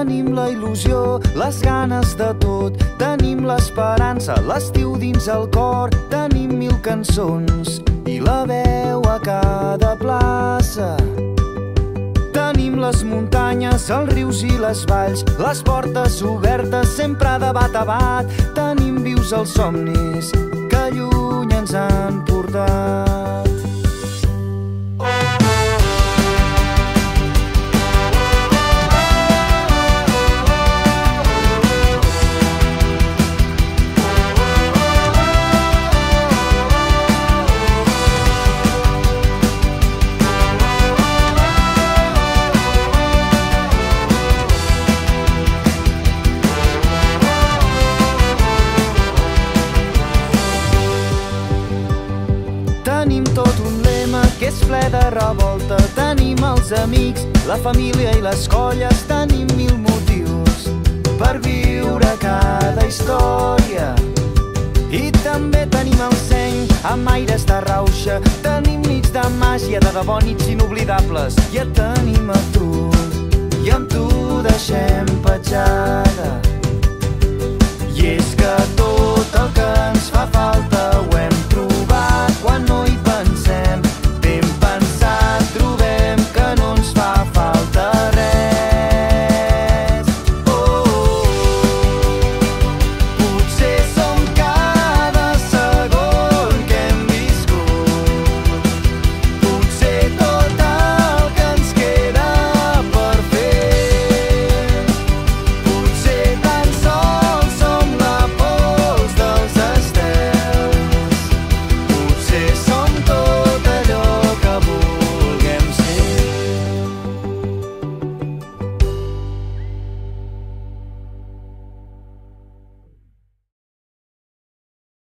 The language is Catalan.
Tenim la il·lusió, les ganes de tot, tenim l'esperança, l'estiu dins el cor, tenim 1000 cançons i la veu a cada plaça. Tenim les muntanyes, els rius i les valls, les portes obertes sempre de bat a bat. Tenim vius els somnis que lluny ens han portat. Tenim tot un lema que és ple de revolta. Tenim els amics, la família i les colles. Tenim 1000 motius per viure cada història. I també tenim el seny amb aires de rauxa. Tenim nits de màgia, de debò nits inoblidables. I et tenim a tu, i amb tu deixem petjada. I és que tot el que ens fa falta